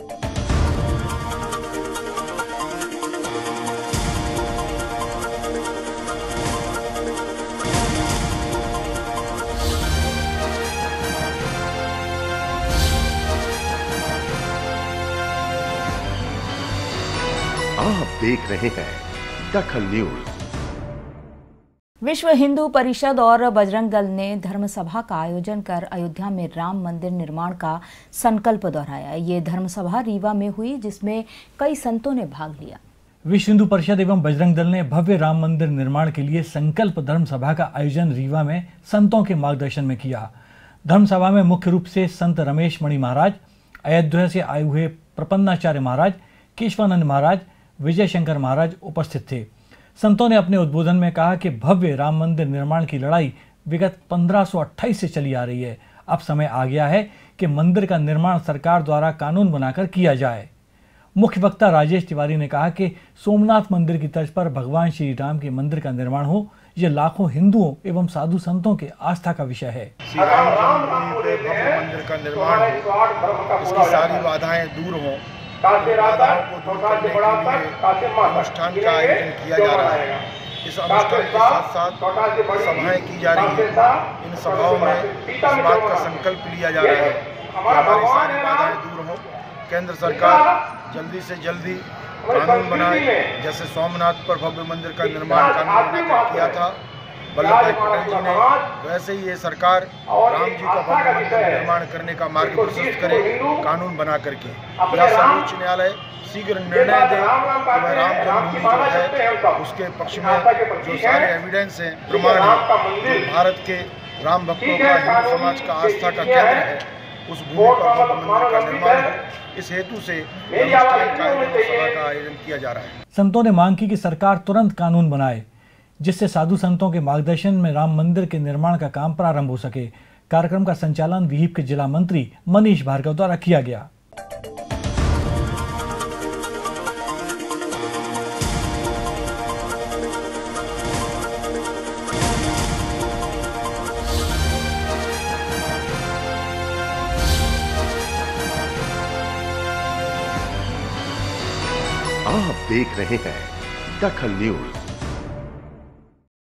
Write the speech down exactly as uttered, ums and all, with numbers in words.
आप देख रहे हैं दखल न्यूज। विश्व हिंदू परिषद और बजरंग दल ने धर्म सभा का आयोजन कर अयोध्या में राम मंदिर निर्माण का संकल्प दोहराया। ये धर्म सभा रीवा में हुई, जिसमें कई संतों ने भाग लिया। विश्व हिंदू परिषद एवं बजरंग दल ने भव्य राम मंदिर निर्माण के लिए संकल्प धर्म सभा का आयोजन रीवा में संतों के मार्गदर्शन में किया। धर्म सभा में मुख्य रूप से संत रमेश मणि महाराज, अयोध्या से आए हुए प्रपन्नाचार्य महाराज, केशवानंद महाराज, विजय शंकर महाराज उपस्थित थे। संतों ने अपने उद्बोधन में कहा कि भव्य राम मंदिर निर्माण की लड़ाई विगत पंद्रह सौ अट्ठाईस से चली आ रही है। अब समय आ गया है कि मंदिर का निर्माण सरकार द्वारा कानून बनाकर किया जाए। मुख्य वक्ता राजेश तिवारी ने कहा कि सोमनाथ मंदिर की तर्ज पर भगवान श्री राम के मंदिर का निर्माण हो, यह लाखों हिंदुओं एवं साधु संतों के आस्था का विषय है। श्री राम जन्मभूमि पे भव्य मंदिर का निर्माण हो, इसकी सारी बाधाएं दूर हों, बाधाओं को दूर करने के लिए अनुष्ठान का आयोजन किया जा रहा है। इस अनुष्ठान के साथ साथ सभाएं की जा रही हैं। इन सभाओं में इस बात का संकल्प लिया जा रहा है कि हमारी सारी बाधाएं दूर हों। केंद्र सरकार जल्दी से जल्दी कानून बनाए, जैसे सोमनाथ पर भव्य मंदिर का निर्माण कानून बनाकर किया था वल्लभ भाई पटेल जी ने, वैसे ही ये सरकार राम जी का भव्य मंदिर निर्माण करने का मार्ग प्रशस्त करे कानून बना करके। यह सर्वोच्च न्यायालय शीघ्र निर्णय दे कि वह राम जन्मभूमि जो है उसके पक्ष में जो सारे एविडेंस हैं, प्रमाण हैं, जो भारत के राम भक्तों का, हिंदू समाज का आस्था का केंद्र है, उस भूमि पर भव्य मंदिर का निर्माण हो। इस हेतु से अनुष्ठान का सभा का आयोजन किया जा रहा है। संतों ने मांग की कि सरकार तुरंत कानून बनाए, जिससे साधु संतों के मार्गदर्शन में राम मंदिर के निर्माण का काम प्रारंभ हो सके। कार्यक्रम का संचालन विहिप के जिला मंत्री मनीष भार्गव द्वारा किया गया। आप देख रहे हैं दखल न्यूज।